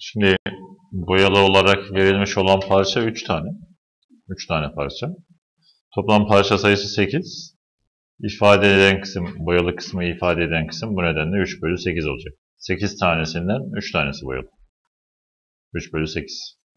Şimdi boyalı olarak verilmiş olan parça 3 tane. 3 tane parça. Toplam parça sayısı 8. İfade eden kısım, boyalı kısmı ifade eden kısım bu nedenle 3 bölü 8 olacak. 8 tanesinden 3 tanesi boyalı. 3 bölü 8.